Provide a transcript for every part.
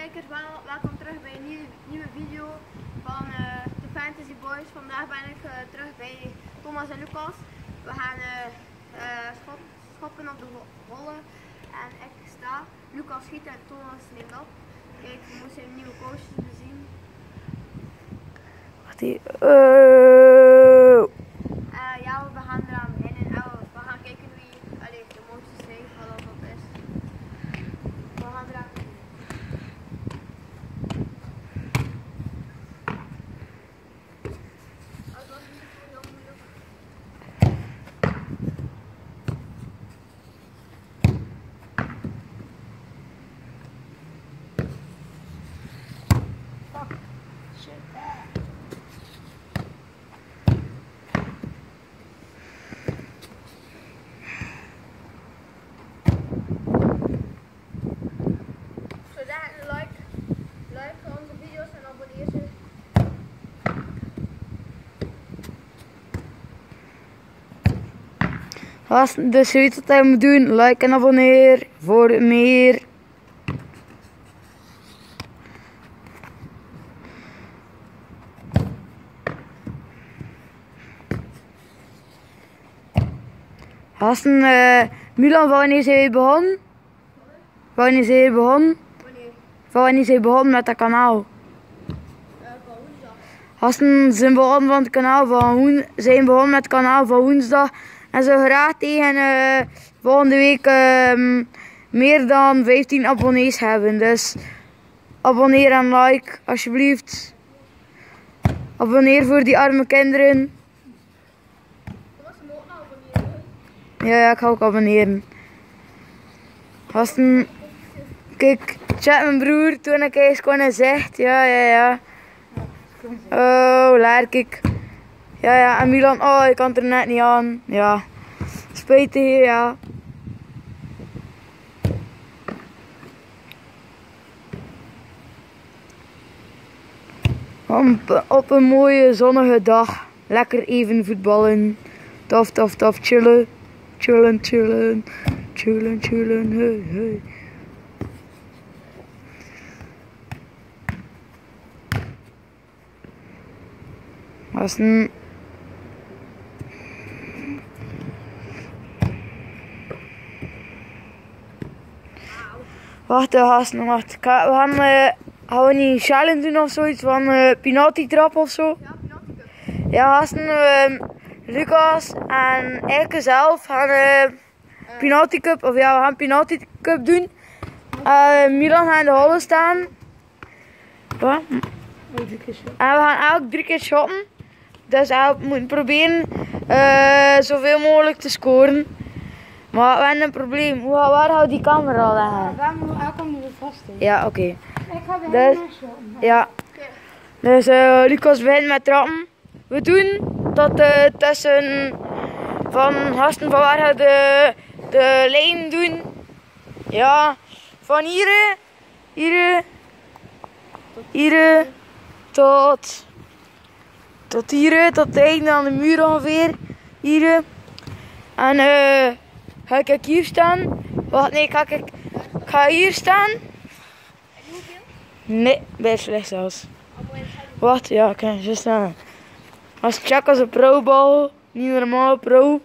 kijkers, welkom terug bij een nieuwe video van de Fantasy Boys. Vandaag ben ik terug bij Thomas en Lucas. We gaan schoppen op de rollen en ik sta. Lucas schiet en Thomas neemt op. Kijk, we moeten zijn nieuwe coaches bezien. Wacht hier. Ja, we gaan eraan beginnen en we gaan kijken wie de mooiste schrijft, wat dat is. We gaan eraan beginnen. Like onze video's en abonneer je. Dus je weet wat je moet doen. Like en abonneer voor meer. Gasten, Milan, wanneer zijn we begonnen? Wanneer zijn we begonnen? Wanneer zijn we begonnen met dat kanaal? Gasten, zijn begonnen met het kanaal van woensdag. En zo graag tegen volgende week meer dan 15 abonnees hebben. Dus abonneer en like alsjeblieft. Abonneer voor die arme kinderen. Ja, ik ga ook abonneren. Gasten, kijk, chat mijn broer toen ik eens kon zegt. Ja. Oh, leer kijk. Ja, en Milan, oh, ik kan er net niet aan. Ja, spijtig, ja. Op een mooie zonnige dag, lekker even voetballen. Tof, chillen. Chillen, hey. Gasten. Wacht. Gaan we niet een challenge doen of zoiets van penalty trap of zo? Ja, penalty cup. Ja, gasten, Lucas en ik zelf gaan penalty cup, of ja, we gaan penalty cup doen. Milan gaat in de holle staan. Wat? En we gaan elk 3 keer shotten. Dus we moeten proberen zoveel mogelijk te scoren. Maar we hebben een probleem. Waar houdt die camera al leggen? Daar komen we vast in. Ja, oké. Ik ga de Dus, hele shotten. ja. Dus Lucas begint met trappen. We doen tot tussen van gasten van waar gaan de lijn doen. Ja, van hier tot hier, tot het einde aan de muur ongeveer. Hier. En ga ik hier staan? Wacht, nee, ik ga hier staan. Nee, best slecht zelfs. Wacht, ja, ik kan zo staan. Als check als een pro-bal, niet normaal pro.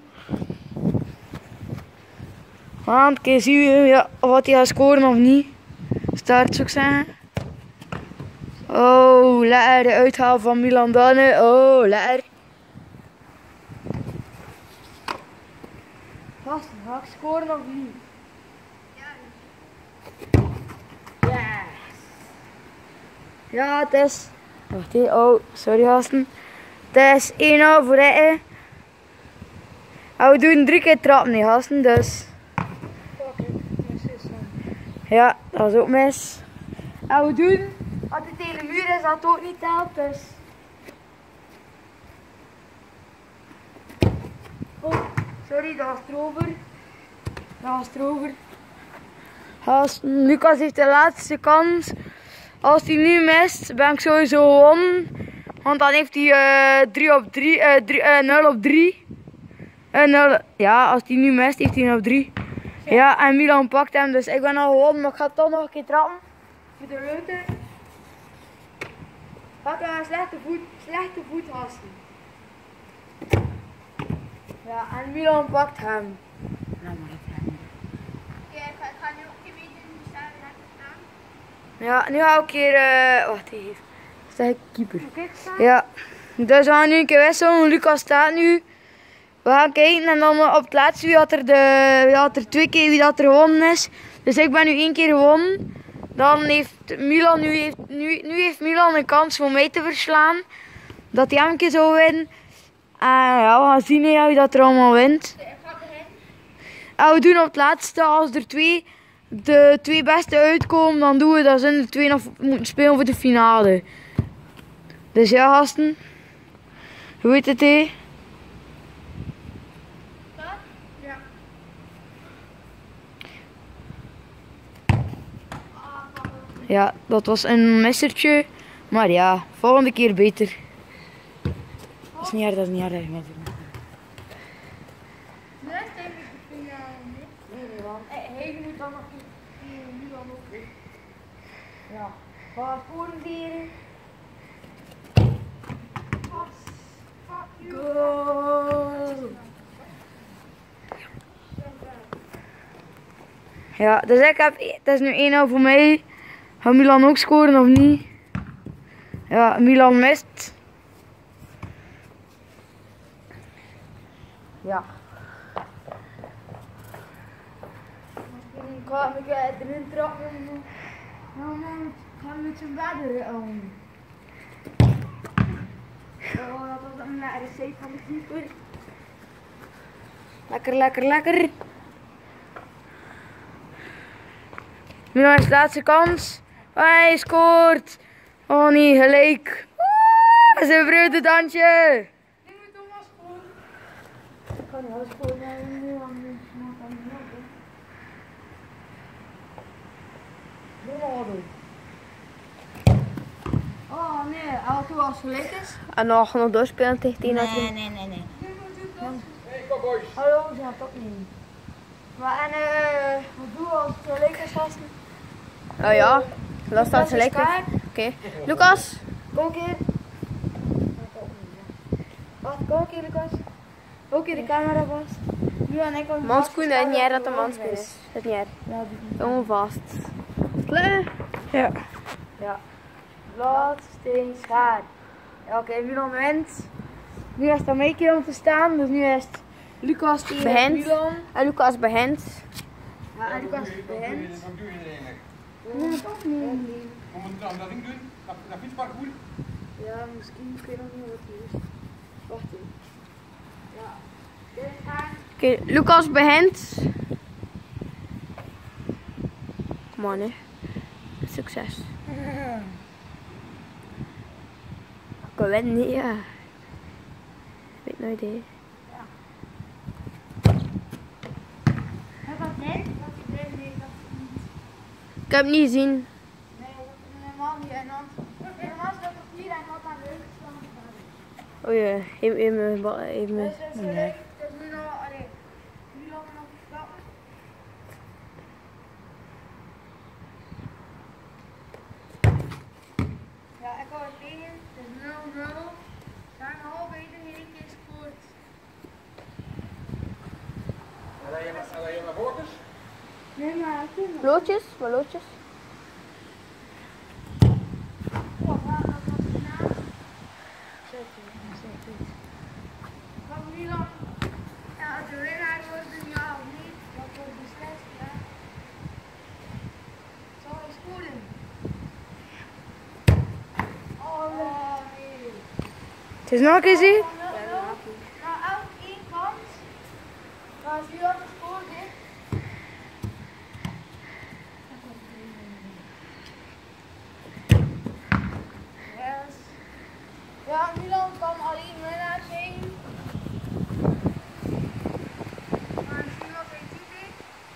Want een zien we ja, of hij gaat scoren of niet. Start zou ik zeggen. Oh, lekker de uithaal van Milan Danne. Oh, lekker. Gast, ga ik scoren of niet? Yes. Ja, het is... Wacht even. Oh, sorry gasten. Het is 1-0 voor hij. En we doen 3 keer trappen, nee gasten, dus... Ja, dat is ook mis. En we doen... Als het tegen de muur is, dat het ook niet telt, dus... Oh, sorry, dat was erover. Gasten, Lucas heeft de laatste kans. Als hij nu mist, ben ik sowieso gewonnen. Want dan heeft hij 0 op 3. Ja, als hij nu mist, heeft hij 0 op 3. Ja, en Milan pakt hem, dus ik ben al gewonnen, maar ik ga toch nog een keer trappen. voor de ruiter. Had hij een slechte voet hasten. Ja, en Milan pakt hem. Nou, maar dat hem. Oké, ik ga nu ook een keer weten hoe staan we net staan. Ja, nu ga ik een keer. Wacht even. Sta ik keeper. Oké, staan. Ja, dus we gaan nu een keer wisselen. Lucas staat nu. We gaan kijken en dan op het laatste wie had er 2 keer wie dat er gewonnen is. Dus ik ben nu 1 keer gewonnen. Dan heeft Milan nu heeft Milan een kans om mij te verslaan. Dat hij hem een keer zou winnen. En ja, we gaan zien wie dat er allemaal wint. Ik ga beginnen. En we doen op het laatste, als er de 2 beste uitkomen, dan doen we dat ze er 2 nog moeten spelen voor de finale. Dus ja, gasten. Je weet het, hè? Ja. Ja, dat was een missertje. Maar ja, volgende keer beter. Dat is niet erg, dat is niet erg. Nu is het denk ik de finale niet. Nee, man. Hij moet dan nog nu dan ook. Ja, wat voortderen. Go! Ja, dus het is nu 1-0 voor mij. Gaat Milan ook scoren of niet? Ja, Milan mist. Ja. Ik ga erin trappen. Nou man, ik ga met zijn bedden om. Oh, dat was een recept van de keeper. Lekker, lekker, lekker. Milan is de laatste kans. Oh, hij scoort. Oh nee, gelijk. Zijn vreugdedansje. Nu moet Thomas scoren. Ik kan niet alles scoren, maar nu aan de Oh nee, auto als gelijk is. En nog doorspelen tegen die Nee. Nee. Hallo, ze gaat ook niet. Maar wat doen we als het gelijk is, gasten? Oh ja, dat staat ze lekker. Oké. Lucas. Kom een keer. Wacht, kom een keer, Lucas. Ook in de camera vast. Nu en ik ook. Manskoen, dat is niet erg dat de manskoen is. Dat is niet erg. Ja, die is niet. Gewoon vast. Klaar? Ja. Ja. Blad, steen, schaar. Ja, oké, Milan wint. Nu is het aan mij keer om te staan, dus nu is het Lucas tegen Begint. Milan. En Lucas begint. Ja, en Lucas begint. Wat doe je er eigenlijk? Nee, toch niet. Hoe moet ik dat ding doen? Dat fietsparcours? Ja, misschien kun je nog niet wat doen. Wacht even. Ja. Dit gaan. Oké, Lucas begint. Kom aan, hè. Succes. Ik win niet, ja. Weet nooit, hè. Heb wat dit? Dat is dit, nee, dat is niet. Ik heb het niet gezien. Nee, dat is helemaal niet. En dan, normaal is dat toch hier en wat aan de rug staan. Oh ja, even Dus het is gelijk. Het is nu nog, allee, nu nog stappen. Ja, ik hou het tegen. Het is 0-0. Zijn halverwege één keer gescoord. En je naar voren? Nee, maar ik vind het. Loodjes? Wat loodjes? Van Milan. Ja, als de winnaar wordt, ja of niet, dat wordt beslist, ja. Zal hij scoren? Oh nee. Het is nog eens hier. Nou, elk één kans. Maar als jullie hadden gescoord, hè. Yes. Ja, Milan kan alleen winnaar zijn. Maar misschien wat hij doet, hè.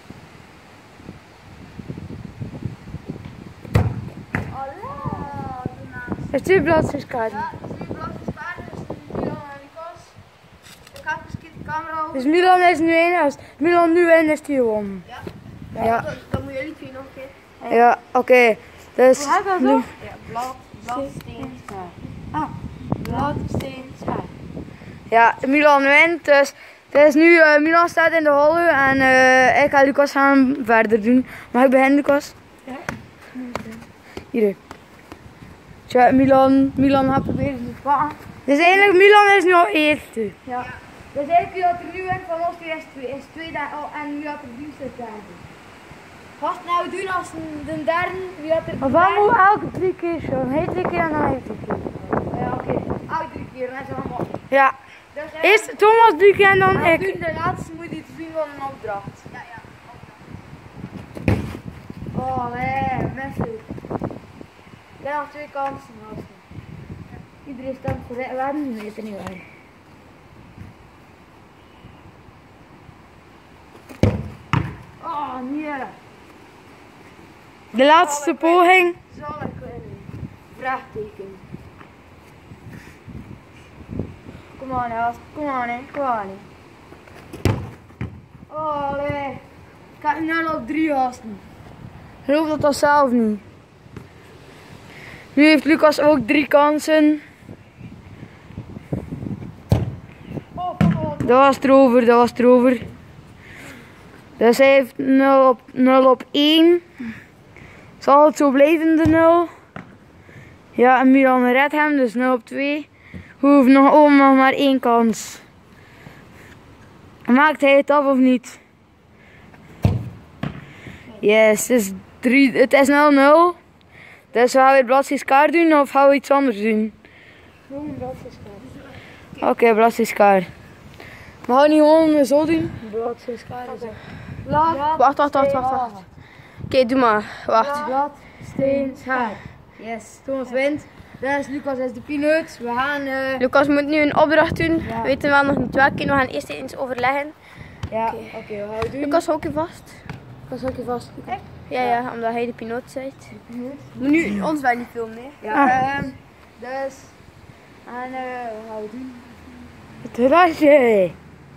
Allah, daarnaast. Heeft u bladserskaarten? Ja, het is nu belasting spaarden, dus Milan en Lucas. Ik ga even de camera over. Dus Milan is nu 1. Als Milan nu wint, is hij gewonnen. Ja. Ja. Dan moeten jullie twee nog een keer. Ja, oké. Dus, Hoe heb je dat zo? Ja, blad, steen, schaar. Blad, steen, schaar. ja, Milan wint. Dus het is nu, Milan staat in de holle en ik ga Lucas gaan verder doen. Mag ik beginnen, Lucas? Ja. Hier. Tja, Milan gaat proberen te pakken. Dus eigenlijk, Milan is nu al eerste. Ja. Dus eigenlijk wie dat er nu wint van ons twee is tweede en wie dat er duurste is derde. Wat nou doen als de derde, wie had er... Maar waarom moet elke 3 keer zo? Hij 3 keer en dan hij 3 keer. Ja, oké. Elke 3 keer, net zo allemaal. Ja. Dus, Eerst Thomas 3 keer en dan ik. de laatste moet iets zien van een opdracht. Ja, ja. Oh nee, mensen. Ik heb nog 2 kansen. Iedereen stemt voor het werden, weet het niet waar. Oh, nee. De laatste poging. Zal ik winnen? Vraagteken. Kom aan, gast. Kom aan, hè. Kom aan, hè. Oh nee. Ik heb nu al op 3 gasten. Ik geloof dat zelf niet. Nu heeft Lucas ook 3 kansen. Dat was erover, dat was erover. Dus hij heeft 0 op 1. Zal het zo blijven, de 0? Ja, en Milan redt hem, dus 0 op 2. We hoeven nog maar 1 kans. Maakt hij het af of niet? Yes, het is 0-0. Dus gaan we weer bladseskaar doen of gaan we iets anders doen? Oké, bladseskaar. We gaan niet gewoon zo doen. Bladseskaar is er. Wacht. Oké, doe maar. Wacht. Blad, steen, schaar. Yes, Thomas wint. Dus Lucas is de peanut. We gaan... Lucas moet nu een opdracht doen. Ja. We weten wel nog niet welke. We gaan eerst eens overleggen. Ja, oké, we gaan het doen. Lucas, hou je vast. Lucas, hou je vast. Ja, omdat hij de piloot bent. Moet nu ons wel niet filmen, hè? Ja, dus... En wat gaan we doen? Het rasje.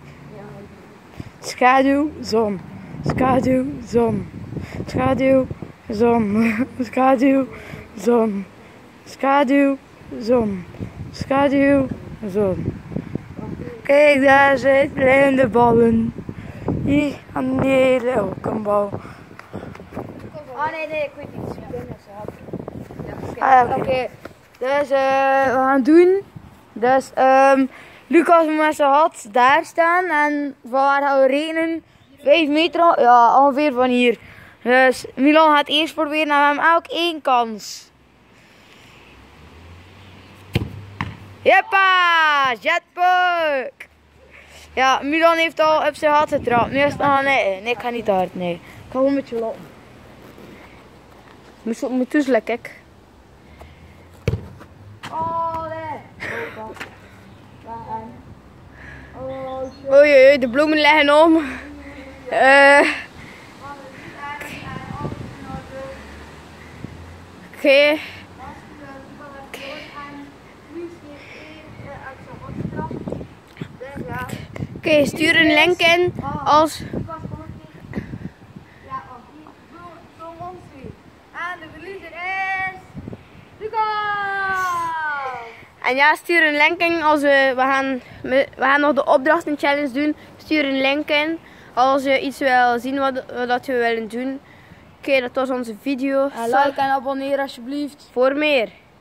Schaduw, zon. Schaduw, zon. Schaduw, zon. Schaduw, zon. Schaduw, zon. Schaduw, zon. Kijk, daar zit blijvende ballen. Hier aan die hele hoekenbal. Oh nee, ik weet niet. Oké. Dus we gaan doen. Dus Lucas moet met zijn hat daar staan en van waar gaan we rekenen? 5 meter, ja ongeveer van hier. Dus Milan gaat eerst proberen en we hebben elk 1 kans. Jeppa! Jetpack! Ja, Milan heeft al op zijn hat getrapt. Nu is het nog nee, ik ga niet hard, nee. Ik ga gewoon een beetje lopen. Moet toezelen, kijk. Oh nee! Oei, de bloemen liggen om. Oké. Oké, stuur een link in als... En de verliezer is... Lucas! En ja, stuur een link in als we gaan nog de opdrachten challenge doen. Stuur een link in als je iets wil zien wat we willen doen. Oké, dat was onze video. En like en abonneer alsjeblieft. Voor meer.